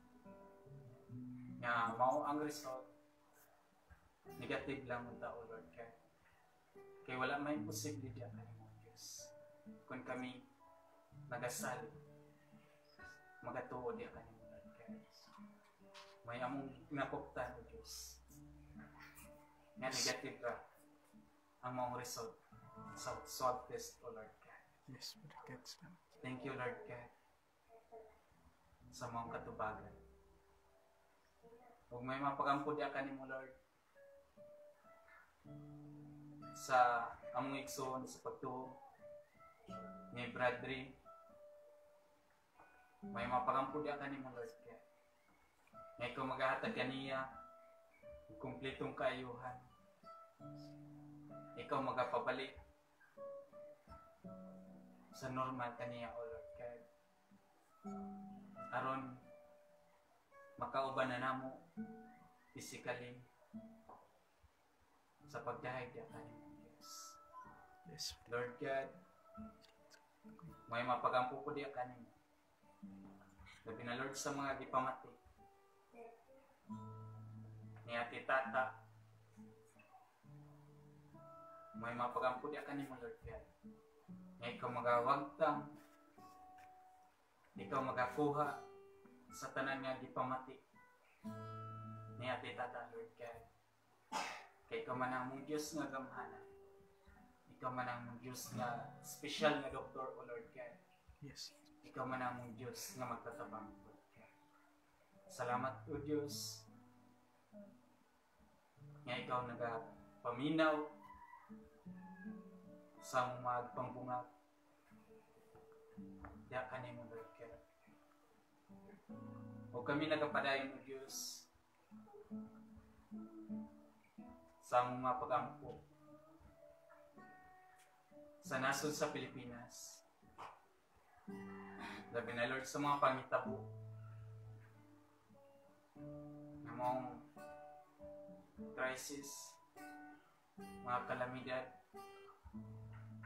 Nga mao ang result negative lang ang tao Lord God. Kaya wala may imposible diya kanimo o Diyos. Kung kami nagasali, magatuo diya kanimo Lord God. May among napuktan o Diyos. Nga negative ra ang mga result sa swab test o Lord God. Yes, Brother God. Thank you Lord God sa mga katubagan. Huwag may mapagampo diya kanimo Lord sa among igsoon sa pagtuo ni Bradley. May mapagampo diya kanimo Lord God. Nga ikaw maghahatag kaniya kumpletong kaayuhan. Ikaw magapabalik sa normal kaniya o Lord God. Aron makauban na namo physically sa pagdahig diya kanimo Diyos. Yes. Lord God, may mapagampo ko diya kanimo. Labi na Lord sa mga gipamati ni Ate Tata, may mapagampo diya kanimo Lord God. Nga ikaw magawagtang, ikaw magakuha sa tanan nga gipamati ni Ate Tata Lord God. Kay ikaw man ang mong Diyos nga gamhanan. Ikaw man ang mong Diyos nga special nga doktor o Lord God. Yes. Ikaw man ang mong Diyos nga magtatabang Lord God. Salamat o Diyos nga ikaw nagapaminaw sa magpangbungag diya kanimo Lord God. O kami nagapadayon o Diyos sa mga pagampo sa nasod sa Pilipinas. Labi na Lord sa mga pangitabo ng mga crisis, mga kalamidad,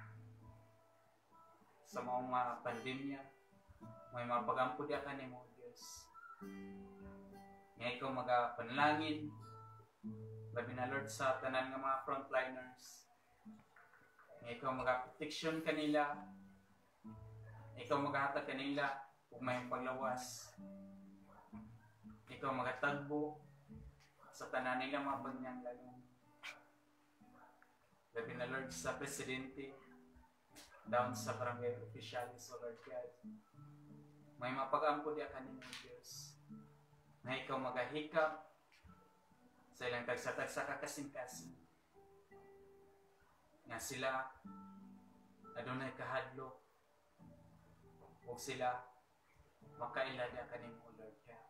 sa mga pandemya. May mapagampo di ka nimo Dios. Nga ikaw magapanalangin labi na Lord sa tanan nga mga frontliners. Nga ikaw magaproteksyon kanila. Ikaw magahatag kanila kung may paglawas. Ikaw magatagbo sa tanan nila mga pagnyanglanon. Labi na Lord sa presidente, down sa barangay officials, O Lord God. May mapagampo di ka nimo Diyos. Na ikaw magahikap sa ilang tagsa-tagsa kakasing-kasing. Nga sila adunay kahadlo. Huwag sila makailada ka nimo Lord God.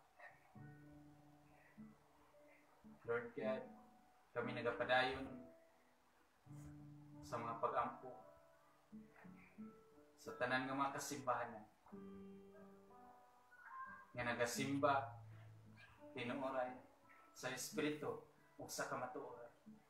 Lord God, kami nagapadayon sa mga pag-ampo sa tanan ng mga kasimbahanan nga nagasimba tinuoray sa Espiritu o sa kamatuoran.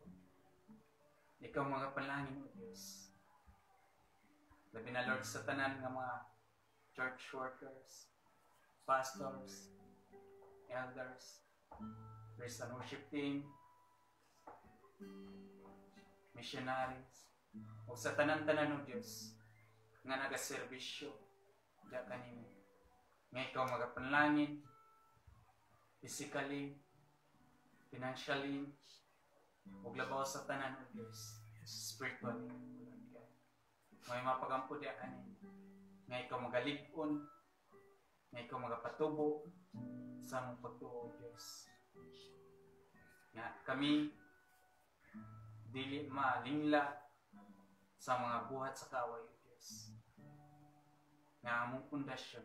Ikaw mga panalangin o Diyos. Labi na Lord sa tanan ng mga church workers, pastors, elders, praise and worship team, missionaries, o sa tanan-tanan ng Diyos nga nagaserbisyo diya kanimo. Nga ikaw magapanalangin physically, financially, ug labaw sa tanan ng Diyos spiritually. May mapagampo diya kanimo. Nga ikaw magalig-on, nga ikaw magapatubo sa among pagtuo Diyos. Nga kami dili malingla sa mga buhat sa kaaway o Diyos. Nga among pundasyon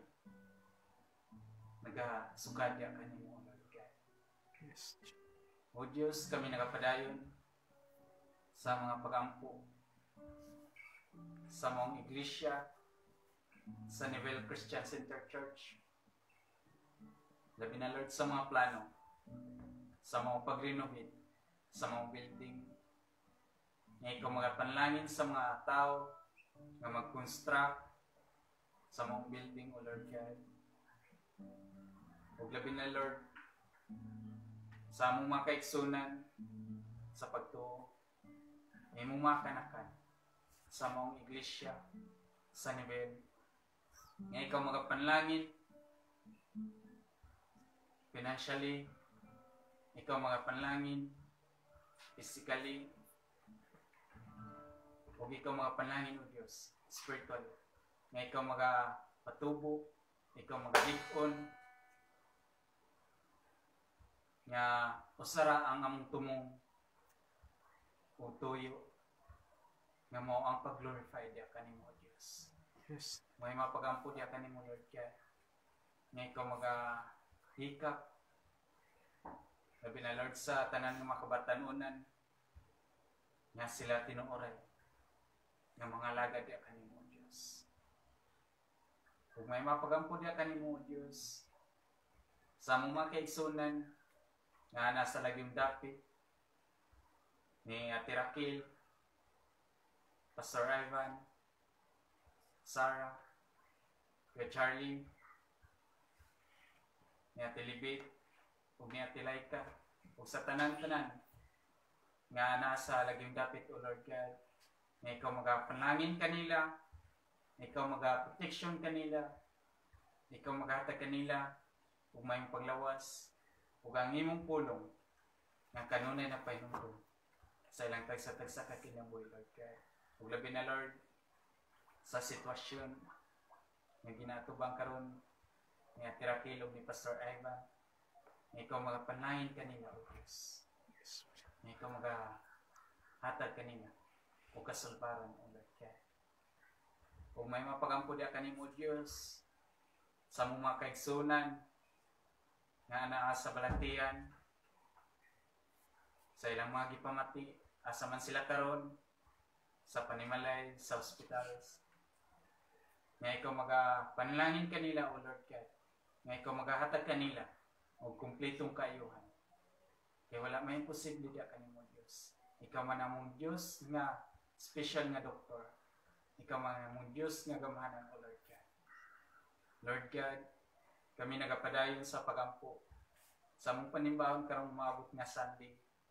nagasukadya kanimo Lord God. Yes. O Diyos, kami nagapadayon sa mga pag-ampo sa mong iglesia sa Nivel Christian Center Church. Labi na Lord sa mga plano, sa mga pag-renovate, sa mga building. Nga ikaw magapanlangin sa mga tao nga mag-construct sa mga building, O Lord God. Ug labi na Lord sa among mga kaigsunan sa pagtuo, imong mga kanakan sa mong iglesia sa Nivel. Nga ikaw magapanlangin financially, ikaw magapanlangin physically, o ikaw magapanlangin o Diyos spiritually. Nga ikaw magapatubo, ikaw magalig-on, nga usara ang among tumong o tuyo nga mo ang pag-glorify diya kanimo Diyos. Yes. May mapagampo diya kanimo Lord God. Nga ikaw magahikap labi na Lord sa tanan ng mga kabatanunan nga sila tinuoray nga mga lagad diya kanimo Diyos. Kung may mapagampo diya kanimo Diyos sa among mga kaigsunan nga nasa Lagyong Dapit ni Ate Raquel, Pastor Ivan, Sarah, Kuya Charlie, ni Ate Libet, ug ni Ate Laika, ug sa tanan-tanan nga nasa Lagyong Dapit, O Lord God, nga ikaw magapanlangin kanila, ikaw magaproteksyon kanila, ikaw maghatag kanila, ug may paglawas, ug ang imong pulong nga kanunay na pahinumdum sa ilang tagsa-tagsa ka kinabuhi, Lord God. Ug labi na Lord sa sitwasyon nga ginatubang karon ni Ate Raquel ug ni Pastor Ivan, nga ikaw magapanlangin kanila, O Diyos. Nga ikaw magahatag kanila ug kasulbaran, O Lord God. Ug may mapagampo diya kanimo, Diyos, sa mong mga kaigsunan nga anaa sa Balantian, sa ilang mga gipamati, asa man sila karon, sa panimalay, sa hospitals. Nga ikaw magapanalangin kanila, O Lord God. Nga ikaw magahatag kanila o kumplitong kaayuhan. Kaya wala may imposible diya kanimo Diyos. Ikaw man among Diyos nga special nga doktor. ikaw mga mong Diyos nga gamahanan o Lord God. Lord God, kami nagapadayon sa pagampo sa mong panimbahon karong maabot nga Sunday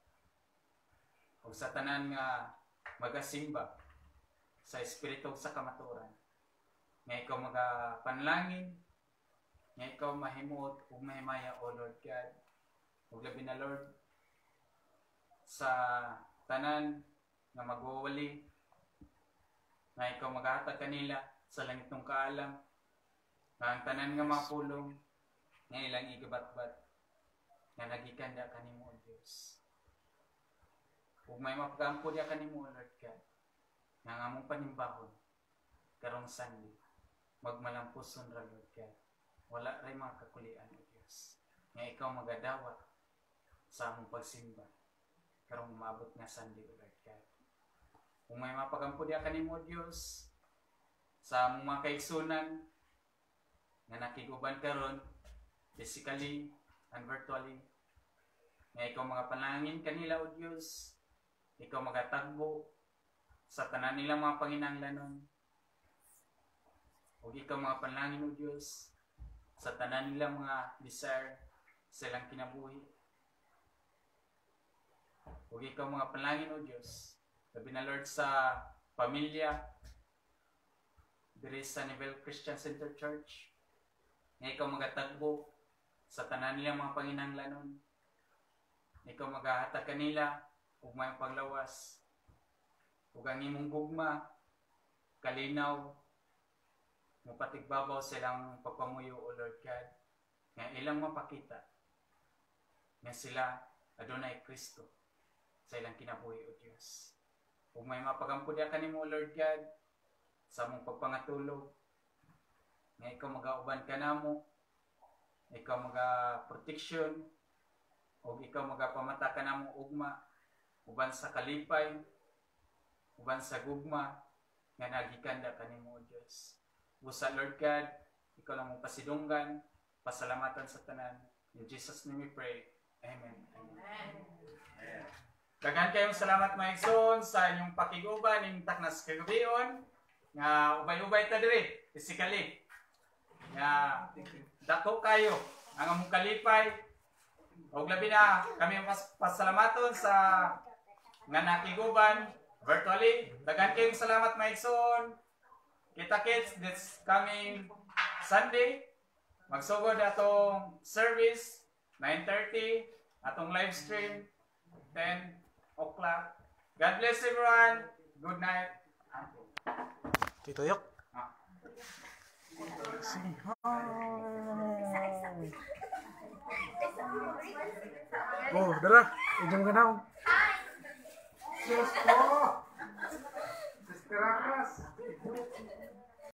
o sa tanan nga magasimba sa espiritu sa kamaturan nga ikaw magapanlangin nga ikaw mahimuot ug mahimaya o Lord God ug labi na Lord sa tanan nga magwawali nga ikaw maghatag kanila sa langit ng kaalam nga ang tanan nga mapulong nga ilang igabatbat nga nagikan da kanimo o Dios. Ug may mapagampo da kanimo Lord God. Nga among panimbahon karong Sunday magmalampuson ra Lord God. Wala ray mga kakulian o Dios. Nga ikaw magadawat sa among pagsimba karong maabot nga Sunday o Lord God. Kung may mapagampo da kanimo Dios sa among mga kaigsunan nga nakiguban karon physically and virtually, nga ikaw mga panalangin kanila o Diyos, ikaw magatagbo sa tanan nilang mga panginahanglanon, o ikaw mga panalangin o Diyos sa tanan nilang mga desire sa ilang kinabuhi, o ikaw mga panalangin o Diyos, sabi na Lord sa pamilya diri sa Nivel Christian Center Church, nga ikaw magatagbo sa tanan nilang mga panginahanglanon, ikaw maghahatag kanila ug may paglawas ug ang imong gugma kalinaw mapatigbabaw silang pagpamuyo o Lord God nga ilang mapakita nga sila adunay Kristo sa ilang kinabuhi o Dios. Ug may mapagampo da kanimo Lord God sa among pagpangatulog nga ikaw magauban kanamo, ikaw maga-protection, o ikaw magapamata ka na mo ugma, uban sa kalipay, uban sa gugma, nga nagikanda ka ni mo, Diyos. Busa, Lord God, ikaw lang mong pasidunggan, pasalamatan sa tanan. In Jesus' name we pray. Amen. Amen. Daghan kayong salamat mga igsoon sa inyong pakiguban ng taknas kagabion, nga ubay-ubay ta diri, physically. Nga dako kayo ang among kalipay ug labi na kami pasalamaton sa nga nakiguban virtually. Daghan kayong salamat mga igsoon. Kita-kits this coming Sunday. Magsugod atong service 9:30, atong live stream 10 o'clock. God bless everyone. Good night. Tito Yok. Oh, dara, ijong ganaw. Diyos ko!